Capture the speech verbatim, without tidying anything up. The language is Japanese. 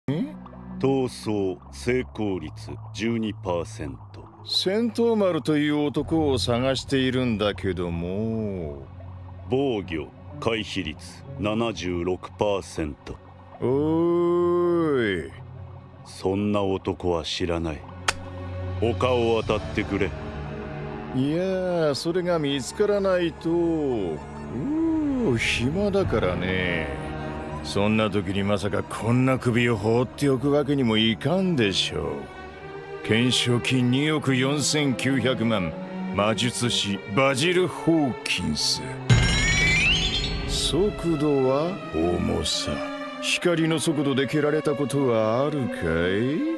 逃走成功率 じゅうにパーセント。 戦闘丸という男を探しているんだけども、 防御回避率 ななじゅうろくパーセント。 おーい、 そんな男は知らない。丘を渡ってくれ。 いやー、それが見つからないと。うー、暇だからね。そんな時にまさかこんな首を放っておくわけにもいかんでしょう。懸賞金におくよんせんきゅうひゃくまん、魔術師バジル・ホーキンス。速度は重さ。光の速度で蹴られたことはあるかい？